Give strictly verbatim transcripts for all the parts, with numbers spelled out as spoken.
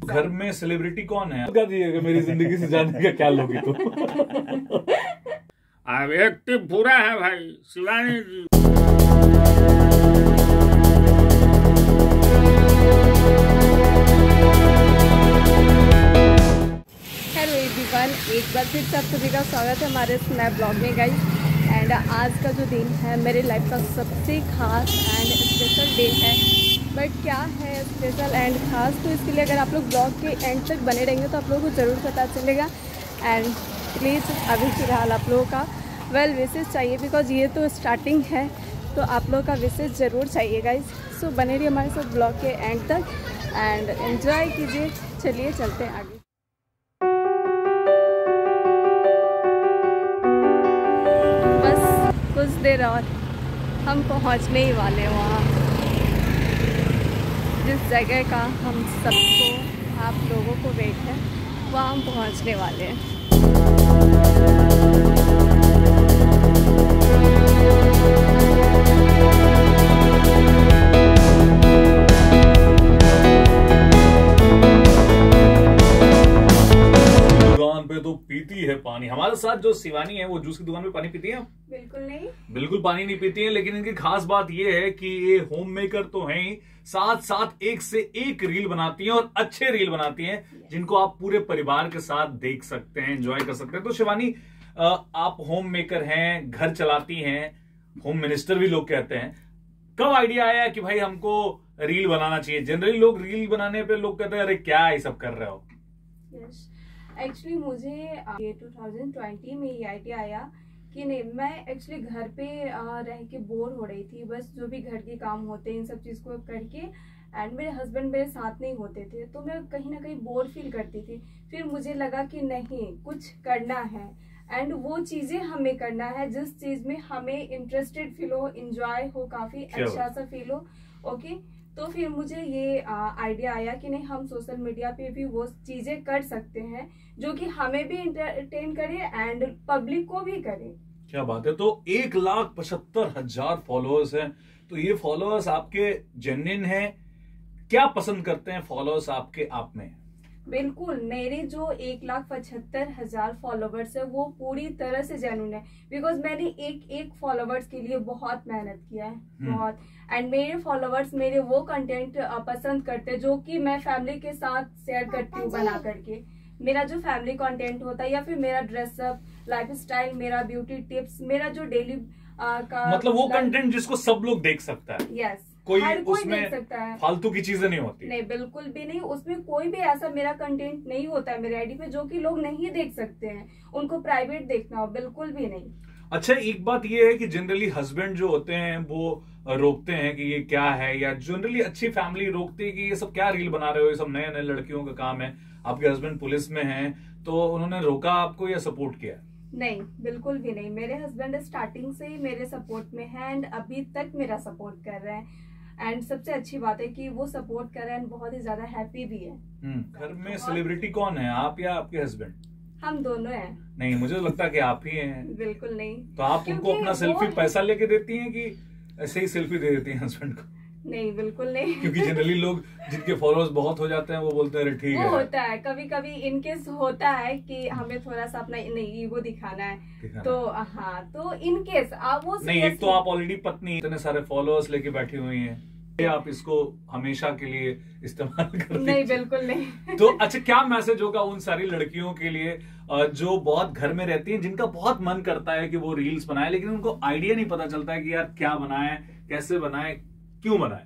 घर में सेलिब्रिटी कौन है? बता दीजिएगा मेरी जिंदगी से जानने का क्या लोगे तो। व्यक्ति पूरा है भाई शिवानी जी। हेलो एवरीवन, एक बार फिर से आप सभी का स्वागत है हमारे इस नए ब्लॉग में गाइस। एंड आज का जो दिन है मेरे लाइफ का सबसे खास एंड स्पेशल डे है। बट क्या है स्पेशल एंड खास, तो इसके लिए अगर आप लोग ब्लॉग के एंड तक बने रहेंगे तो आप लोगों को ज़रूर पता चलेगा। एंड प्लीज़ अभी फिलहाल आप लोगों का वेल विशेष चाहिए, बिकॉज ये तो स्टार्टिंग है, तो आप लोगों का विशेष ज़रूर चाहिए गाइस। सो so, बने रहिए हमारे साथ ब्लॉग के एंड तक एंड एंजॉय कीजिए। चलिए चलते हैं आगे। बस कुछ देर और हम पहुंचने ही वाले हैं वहाँ, जिस जगह का हम सबको आप लोगों को वेट है, वहाँ हम पहुंचने वाले हैं। दुकान पे तो पीती है पानी। हमारे साथ जो शिवानी है वो जूस की दुकान पे पानी पीती है? बिल्कुल नहीं, बिल्कुल पानी नहीं पीती है। लेकिन इनकी खास बात ये है कि ये होम मेकर तो हैं ही, साथ साथ एक से एक रील बनाती हैं और अच्छे रील बनाती हैं, जिनको आप पूरे परिवार के साथ देख सकते हैं, एंजॉय कर सकते हैं। तो शिवानी, आप होम मेकर हैं, घर चलाती हैं, होम मिनिस्टर भी लोग कहते हैं। कब आइडिया आया कि भाई हमको रील बनाना चाहिए? जनरली लोग रील बनाने पे लोग कहते हैं अरे क्या ये सब कर रहे हो। yes. एक्चुअली मुझे ये टू थाउजेंड ट्वेंटी में ये आइडिया आया कि नहीं, मैं एक्चुअली घर पे रह के बोर हो रही थी। बस जो भी घर के काम होते हैं इन सब चीज़ को करके, एंड मेरे हस्बैंड मेरे साथ नहीं होते थे, तो मैं कहीं ना कहीं बोर फील करती थी। फिर मुझे लगा कि नहीं, कुछ करना है एंड वो चीज़ें हमें करना है जिस चीज़ में हमें इंटरेस्टेड फील हो, इंजॉय हो, काफ़ी अच्छा सा फील हो। ओके, तो फिर मुझे ये आइडिया आया कि नहीं, हम सोशल मीडिया पे भी वो चीजें कर सकते हैं जो कि हमें भी इंटरटेन करे एंड पब्लिक को भी करे। क्या बात है। तो एक लाख पचहत्तर हजार फॉलोअर्स हैं, तो ये फॉलोअर्स आपके जेन्युइन हैं? क्या पसंद करते हैं फॉलोअर्स आपके आप में? बिल्कुल, मेरे जो एक लाख पचहत्तर हजार फॉलोवर्स है वो पूरी तरह से जेन्युइन है, बिकॉज मैंने एक एक फॉलोवर्स के लिए बहुत मेहनत किया है, बहुत। एंड मेरे फॉलोवर्स मेरे वो कंटेंट पसंद करते हैं जो कि मैं फैमिली के साथ शेयर करती हूँ बना करके। मेरा जो फैमिली कंटेंट होता है या फिर मेरा ड्रेसअप, लाइफ स्टाइल, मेरा ब्यूटी टिप्स, मेरा जो डेली का मतलब वो कंटेंट जिसको सब लोग देख सकता है। यस, कोई हर कोई उसमें देख सकता है, फालतू की चीजें नहीं होती। नहीं, बिल्कुल भी नहीं। उसमें कोई भी ऐसा मेरा कंटेंट नहीं होता है मेरे आईडी पे जो कि लोग नहीं देख सकते हैं, उनको प्राइवेट देखना हो, बिल्कुल भी नहीं। अच्छा, एक बात ये है कि जनरली हस्बैंड जो होते हैं वो रोकते हैं कि ये क्या है, या जनरली अच्छी फैमिली रोकती है कि ये सब क्या रील बना रहे हो, ये सब नए नए लड़कियों का काम है। आपके हस्बैंड पुलिस में हैं, तो उन्होंने रोका आपको या सपोर्ट किया? नहीं, बिल्कुल भी नहीं। मेरे हस्बैंड स्टार्टिंग से ही मेरे सपोर्ट में है एंड अभी तक मेरा सपोर्ट कर रहे हैं। एंड सबसे अच्छी बात है कि वो सपोर्ट कर रहे हैं, बहुत ही ज्यादा हैप्पी भी है। घर में सेलिब्रिटी कौन है, आप या आपके हस्बैंड? हम दोनों हैं। नहीं, मुझे तो लगता है कि आप ही हैं। बिल्कुल नहीं। तो आप उनको अपना सेल्फी पैसा लेके देती हैं कि ऐसे ही सेल्फी दे देती हैं हस्बैंड को? नहीं, बिल्कुल नहीं। क्योंकि जनरली लोग जिनके फॉलोअर्स बहुत हो जाते हैं वो बोलते हैं ठीक है। वो होता है, कभी कभी इनकेस होता है कि हमें थोड़ा सा अपना नहीं ईगो दिखाना है, दिखाना। तो हाँ, तो इनकेस आप वो नहीं, एक तो आप ऑलरेडी पत्नी, इतने सारे फॉलोअर्स लेके बैठी हुई हैं, आप इसको हमेशा के लिए इस्तेमाल करते? नहीं, बिल्कुल नहीं। तो अच्छा, क्या मैसेज होगा उन सारी लड़कियों के लिए जो बहुत घर में रहती हैं, जिनका बहुत मन करता है कि वो रील्स बनाए, लेकिन उनको आइडिया नहीं पता चलता है कि यार क्या बनाए, कैसे बनाए, क्यों बनाए?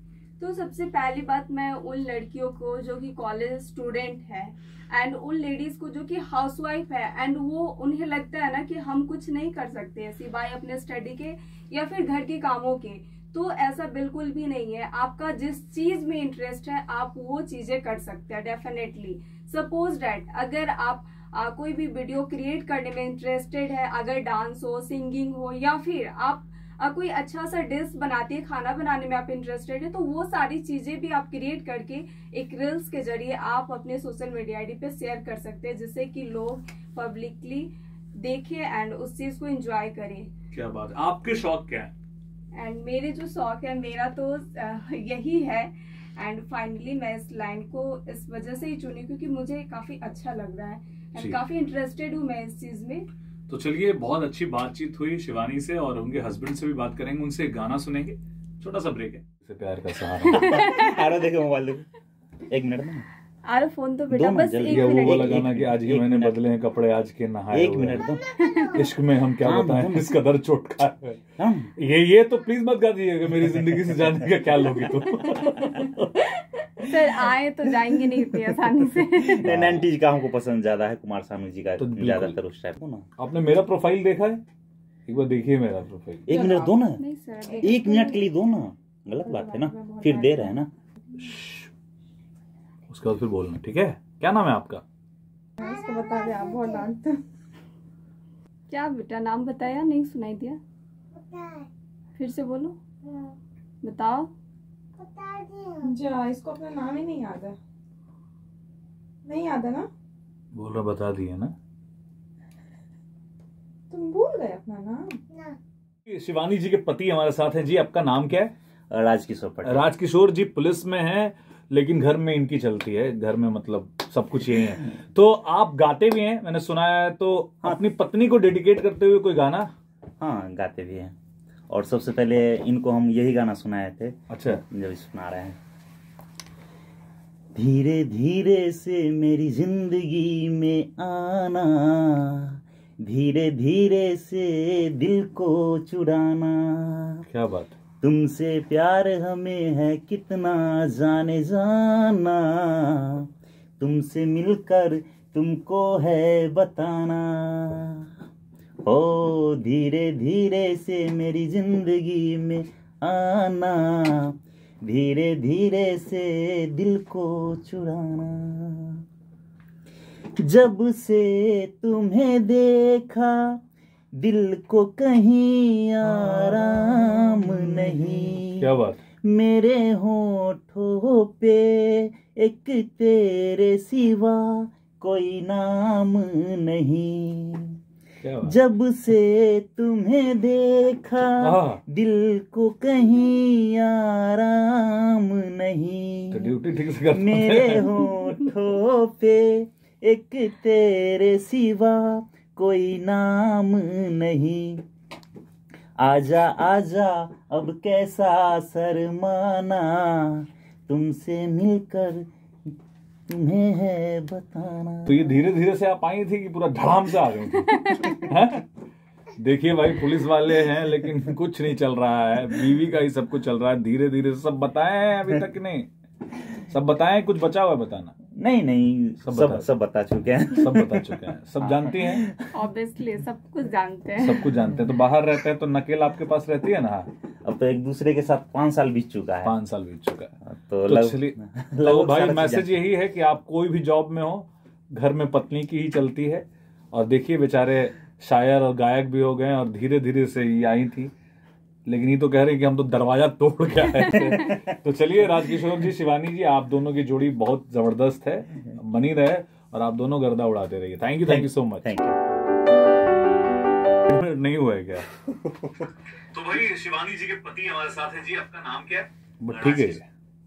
तो सबसे पहली बात, मैं उन लड़कियों को जो कि कॉलेज स्टूडेंट है एंड उन लेडीज को जो कि हाउसवाइफ है एंड वो उन्हें लगता है ना कि हम कुछ नहीं कर सकते सिवाय अपने स्टडी के या फिर घर के कामों के, तो ऐसा बिल्कुल भी नहीं है। आपका जिस चीज में इंटरेस्ट है आप वो चीजें कर सकते हैं डेफिनेटली। सपोज डैट अगर आप आ, कोई भी वीडियो क्रिएट करने में इंटरेस्टेड है, अगर डांस हो, सिंगिंग हो, या फिर आप आ, कोई अच्छा सा डिश बनाती है, खाना बनाने में आप इंटरेस्टेड है, तो वो सारी चीजें भी आप क्रिएट करके एक रील्स के जरिए आप अपने सोशल मीडिया आईडी पे शेयर कर सकते हैं, जिससे कि लोग पब्लिकली देखें एंड उस चीज को एंजॉय करें। क्या बात है। आपके शौक क्या है? एंड मेरे जो शौक है, मेरा तो यही है एंड फाइनली मैं इस लाइन को इस वजह से ही चुनी क्योंकि मुझे काफी अच्छा लग रहा है जी। एंड काफी इंटरेस्टेड हूँ मैं इस चीज में। तो चलिए, बहुत अच्छी बातचीत हुई शिवानी से और उनके हस्बैंड से भी बात करेंगे, उनसे एक गाना सुनेंगे, छोटा सा ब्रेक है। इसे प्यार का सहारा। अरे देखो मोबाइल देखो, एक मिनट में अरे फोन तो बेटा दो बस जल्दी। एक ये वो मिनट वाला एक गाना कि आज ही एक मैंने मिनट। बदले हैं कपड़े, आज के नहाए एक हुए मिनट हैं। दो। इश्क में हम क्या हाँ, बताएं, दो। इस कदर चोट खा है। हाँ। ये ये तो प्लीज मत गा दीजिएगा, मेरी जिंदगी से जाने का क्या लोगी तुम। सर आए तो जाएंगे नहीं इतनी आसानी से। नाइनटीज का हमको पसंद ज्यादा है, कुमार सानू जी का तो बिल्कुल। ज्यादातर उस टाइप को ना। आपने मेरा प्रोफाइल देखा है? एक बार देखिए मेरा प्रोफाइल। एक मिनट दो ना, नहीं सर एक मिनट के लिए दो ना, गलत बात है ना, फिर दे रहे हैं ना। उसके बाद फिर बोलना, ठीक है? क्या नाम है आपका? उसको बता दे, आप बहुत डांटते। क्या बेटा नाम बताया, नहीं सुनाई दिया, फिर से बोलो, बताओ। जा, इसको अपना नाम ही नहीं याद है, नहीं याद है ना? बोल रहा, बता दिए ना। तुम भूल गए अपना नाम। शिवानी जी के पति हमारे साथ हैं जी। आपका नाम क्या है? राजकिशोर पटेल। राजकिशोर जी पुलिस में हैं, लेकिन घर में इनकी चलती है, घर में मतलब सब कुछ यही है। तो आप गाते भी हैं मैंने सुना है, तो हाँ। अपनी पत्नी को डेडिकेट करते हुए कोई गाना? हाँ, गाते भी हैं। और सबसे पहले इनको हम यही गाना सुनाए थे। अच्छा। जब सुना रहे हैं, धीरे धीरे से मेरी जिंदगी में आना, धीरे धीरे से दिल को चुराना, क्या बात। तुमसे प्यार हमें है कितना जाने जाना, तुमसे मिलकर तुमको है बताना। ओ धीरे धीरे से मेरी जिंदगी में आना, धीरे धीरे से दिल को चुराना, जब से तुम्हें देखा दिल को कहीं आराम नहीं। क्या बात। मेरे होठों पे एक तेरे सिवा कोई नाम नहीं। क्या बात। जब से तुम्हें देखा हाँ। दिल को कहीं आराम नहीं। तो ड्यूटी ठीक से करते मेरे हैं। होठों पे एक तेरे सिवा कोई नाम नहीं। आजा आजा अब कैसा शर्माना, तुमसे मिलकर तुम्हें है बताना। तो ये धीरे धीरे से आप आई थी कि पूरा धड़ाम से आ गई थी? हैं? देखिए भाई, पुलिस वाले हैं लेकिन कुछ नहीं चल रहा है, बीवी का ही सब कुछ चल रहा है। धीरे धीरे सब बताए हैं अभी तक नहीं? सब बताएं, कुछ बचा हुआ है बताना? नहीं नहीं, सब सब बता- सब बता चुके हैं। सब बता चुके हैं, सब जानती हैं, ऑब्वियसली सब कुछ जानते हैं। सब कुछ जानते हैं। तो बाहर रहते हैं तो नकेल आपके पास रहती है ना? अब तो एक दूसरे के साथ पाँच साल बीत चुका है। पांच साल बीत चुका है। तो, तो लग- चलिए, तो लगभग भाई सारा मैसेज चीज़ यही है कि आप कोई भी जॉब में हो, घर में पत्नी की ही चलती है। और देखिए बेचारे शायर और गायक भी हो गए और धीरे धीरे से ये आई थी, लेकिन ये तो कह रहे हैं कि हम तो दरवाजा तोड़ के आए थे। तो चलिए राजकिशोर जी, शिवानी जी, आप दोनों की जोड़ी बहुत जबरदस्त है, बनी रहे और आप दोनों गर्दा उड़ाते रहिए। Thank you, thank you so much. Thank you. नहीं हुआ है क्या? तो भाई शिवानी जी के पति हमारे साथ हैं जी। आपका नाम क्या है? ठीक है।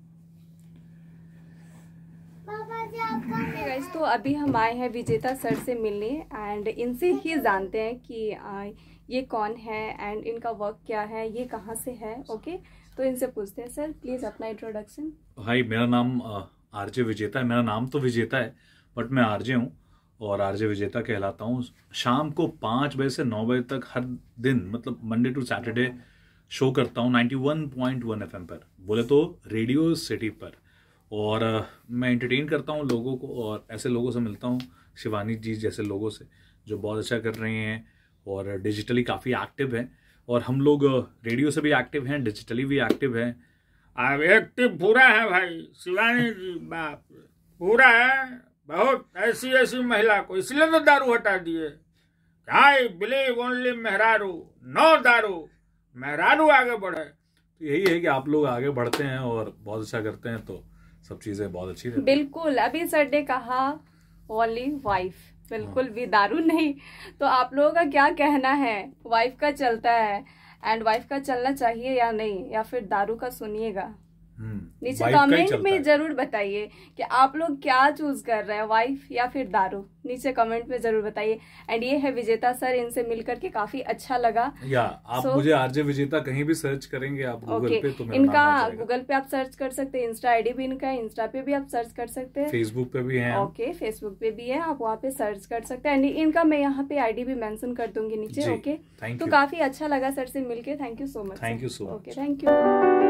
Hey guys, तो अभी हम आए हैं विजेता सर से मिलने एंड इनसे ही जानते हैं कि आ, ये कौन है एंड इनका वर्क क्या है, ये कहाँ से है। ओके, तो इनसे पूछते हैं। सर प्लीज अपना इंट्रोडक्शन। भाई मेरा नाम आरजे विजेता है। मेरा नाम तो विजेता है बट मैं आरजे हूँ और आरजे विजेता कहलाता हूँ। शाम को पाँच बजे से नौ बजे तक हर दिन, मतलब मंडे टू सैटरडे शो करता हूँ ninety one point one F M पर, बोले तो रेडियो सिटी पर। और uh, मैं एंटरटेन करता हूँ लोगों को और ऐसे लोगों से मिलता हूँ, शिवानी जी जैसे लोगों से जो बहुत अच्छा कर रहे हैं और डिजिटली काफ़ी एक्टिव हैं। और हम लोग रेडियो से भी एक्टिव हैं, डिजिटली भी एक्टिव हैं। अब एक्टिव पूरा है भाई शिवानी जी, बाप रे, पूरा है बहुत। ऐसी ऐसी महिला को इसलिए तो दारू हटा दिए। आई बिलीव ओनली मेहरारू, नो दारू, मेहरारू आगे बढ़े। तो यही है कि आप लोग आगे बढ़ते हैं और बहुत अच्छा करते हैं, तो सब चीज़ें बहुत अच्छी रहती हैं। बिल्कुल, अभी सर ने कहा ओनली वाइफ, बिल्कुल भी दारू नहीं। तो आप लोगों का क्या कहना है? वाइफ का चलता है एंड वाइफ का चलना चाहिए या नहीं, या फिर दारू का सुनिएगा? नीचे कमेंट में जरूर बताइए कि आप लोग क्या चूज कर रहे हैं, वाइफ या फिर दारू। नीचे कमेंट में जरूर बताइए। एंड ये है विजेता सर, इनसे मिलकर के काफी अच्छा लगा। या आप so, मुझे आरजे विजेता कहीं भी सर्च करेंगे आप गूगल okay, पे तो मेरा इनका नाम आ जाएगा। गूगल पे आप सर्च कर सकते हैं, इंस्टा आईडी भी इनका है, इंस्टा पे भी आप सर्च कर सकते हैं, फेसबुक पे भी है। ओके फेसबुक पे भी है, आप वहाँ पे सर्च कर सकते हैं। एंड इनका मैं यहाँ पे आईडी भी मेंशन कर दूंगी नीचे। ओके तो काफी अच्छा लगा सर से मिलके। Thank you so much. Thank you so much. Okay thank you.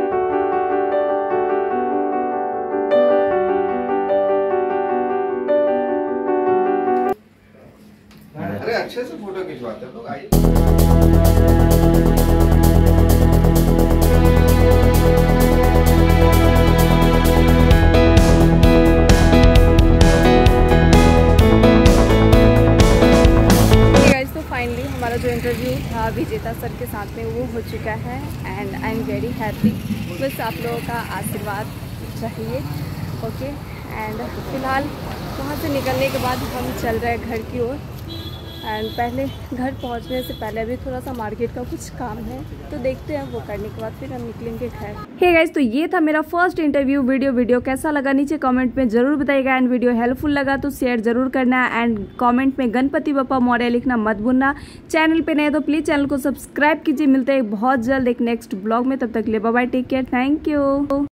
अरे अच्छे से फोटो खिंचवाते हैं लोग। आइए तो फाइनली हमारा जो इंटरव्यू था विजेता सर के साथ में वो हो चुका है। And I am very happy. बस आप लोगों का आशीर्वाद चाहिए। ओके एंड फिलहाल वहाँ से निकलने के बाद हम चल रहे हैं घर की ओर। एंड पहले घर पहुंचने से पहले अभी थोड़ा सा मार्केट का कुछ काम है तो देखते हैं, वो करने के बाद फिर हम निकलेंगे घर। हे गाइस, तो ये था मेरा फर्स्ट इंटरव्यू वीडियो। वीडियो कैसा लगा नीचे कमेंट में जरूर बताइएगा। एंड वीडियो हेल्पफुल लगा तो शेयर जरूर करना। एंड कमेंट में गणपति बप्पा मौर्य लिखना मत भूलना। चैनल पे नए तो प्लीज चैनल को सब्सक्राइब कीजिए। मिलते हैं बहुत जल्द एक नेक्स्ट ब्लॉग में, तब तक ले bye bye, take care, thank you.